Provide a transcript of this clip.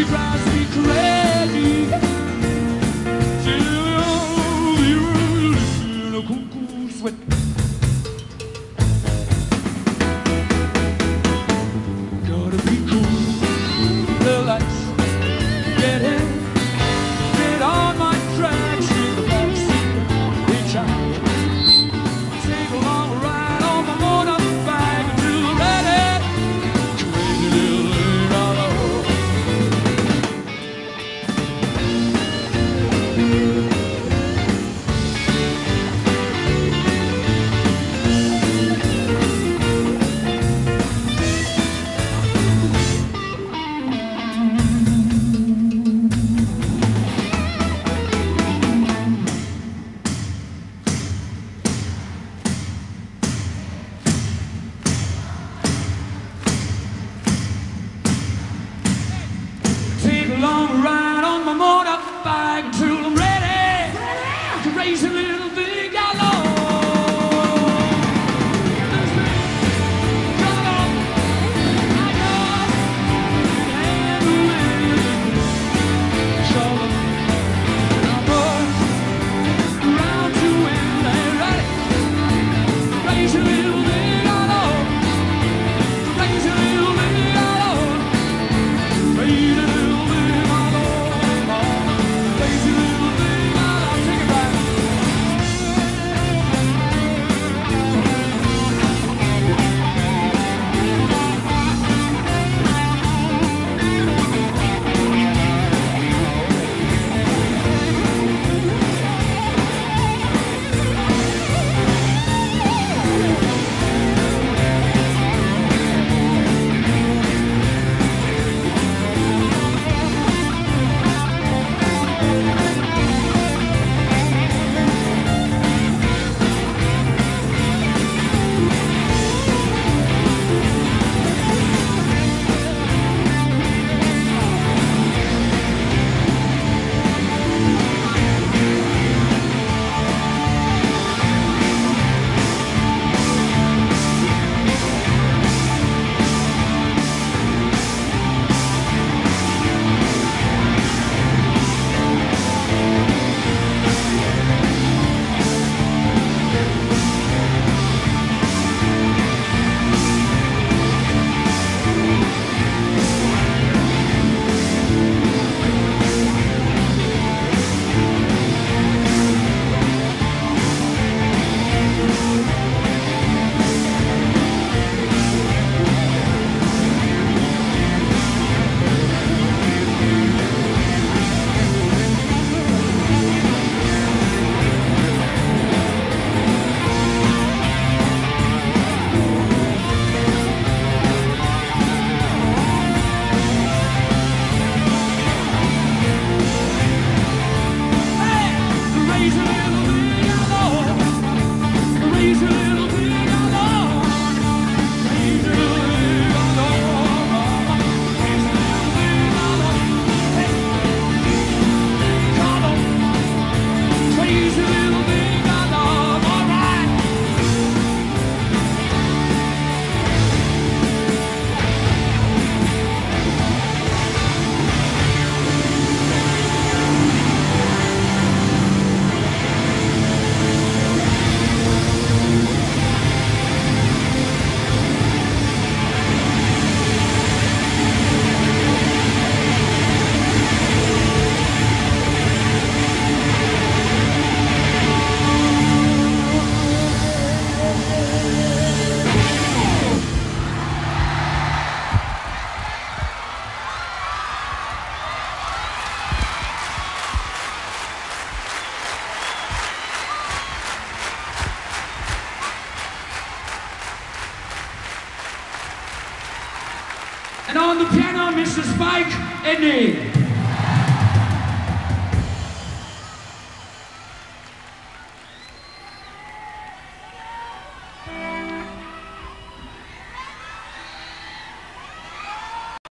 She drives me crazy. She's a cuckoo sweat. Gotta be cool. The lights get in, get on my tracks in the backseat. Reach out, take a long ride on my motorbike until I'm ready. Crazy little thing I love. Take a long ride on my motorbike until I'm ready to raise a little big yellow. Come on, I know, and with trouble, I buzz around to when they're ready. Raise a little big yellow. Raise a little big yellow. Raise a little big yellow. Raise a little big yellow. Take it back. Raise a little big yellow. Raise a little big yellow. Raise a little big yellow. Raise a little big yellow. Hey, come on. Raise a little big yellow. All right. And on the piano, Mr. Spike Edney.